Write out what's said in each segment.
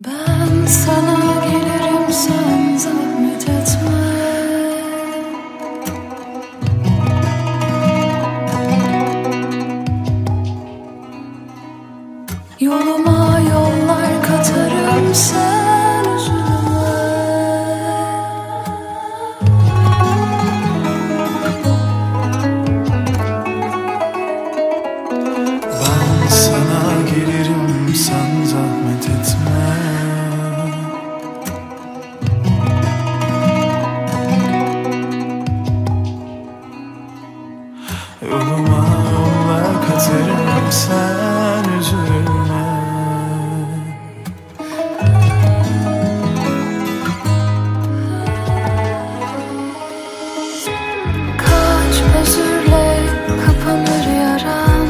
Ben sana gelirim, sen zahmet etme. Yoluma yollar katarım, sen üzülme. Ben sana gelirim, sen zahmet etme. Yoluma yollar katarım, sen üzülme. Kaç özürle kapanır yaran,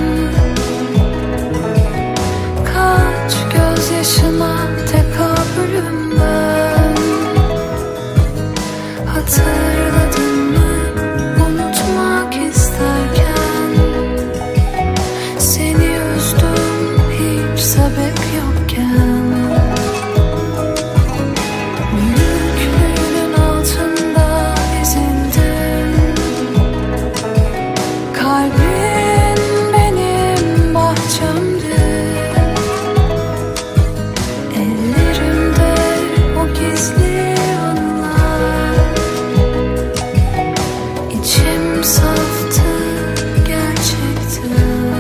kaç gözyaşına tekabülüm ben. Hatırladın mı unutmak isterken, seni üzdüm hiç sebep yokken. Büyüklüğünün altında ezildim. Kalbin benim bahçemdi. Ellerimde o gizli anılar. İçim saftı, gerçekti.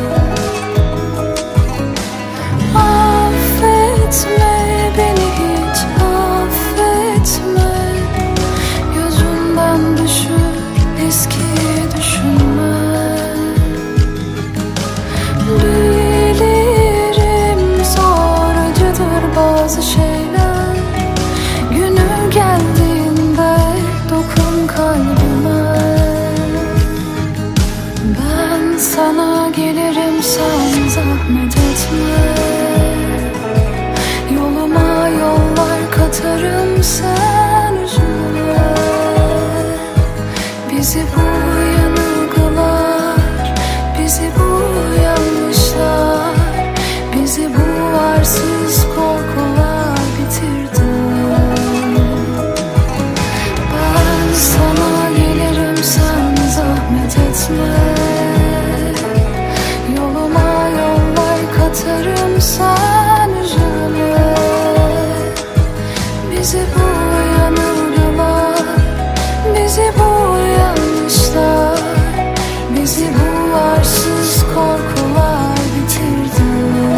Affetme beni, hiç affetme. Gözünden düşür, eskiyi düşünme. Bilirim zor, acıdır bazı şeyler. Günü geldiğinde dokun kalbime. Ben sana gelirim, sen zahmet etme. Yoluma yollar katarım, sen üzülme. Bizi bu yanılgılar, bizi bu yanlışlar, bizi bu arsız korkular bitirdi. Ben sana gelirim, sen zahmet etme. Yoluma yollar katarım, sen üzülme. Bizi bu yanılgılar, bizi bu yanlışlar, bizi bu arsız korkular bitirdi.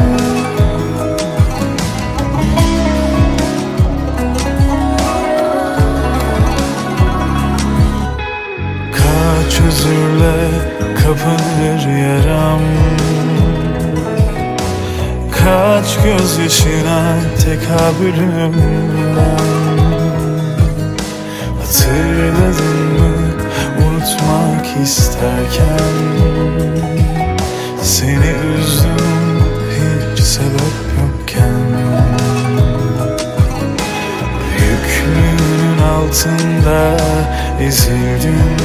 Kaç özürle kapanır yaram, kaç gözyaşına tekabülüm ben. Hatırladın mı unutmak isterken, seni üzdüm hiç sebep yokken. Büyüklüğünün altında ezildim.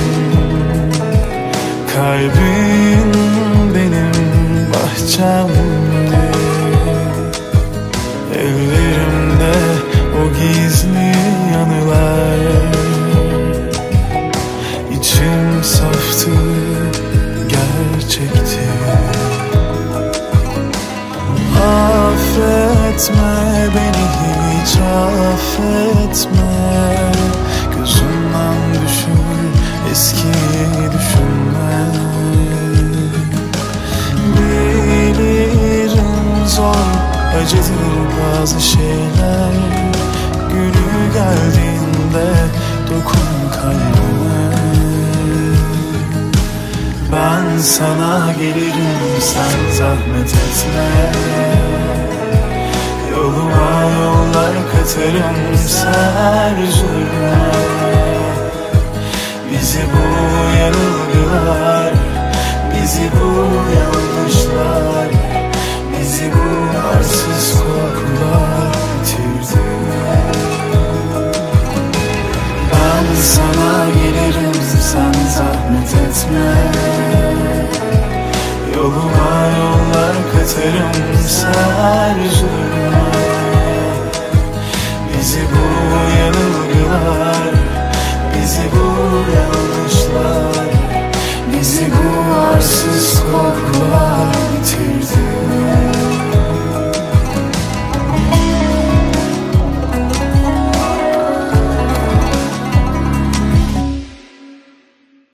Kalbin benim bahçemdi. Ellerimde o gizli anılar. İçim saftı, gerçekti. Affetme beni, hiç affetme. Gözümden düşür, eskiyi düşünme. Bilirim zor, acıdır bazı şeyler. Günü geldiğinde dokun kalbime. Ben sana gelirim, sen zahmet etme. Yoluma yollar katarım, sen üzülme. Bizi bu yanılgılar, bizi bu yanlışlar, bizi bu arsız korkular bitirdi. Ben sana gelirim, sen zahmet etme. Yoluma yollar katarım, sen üzülme.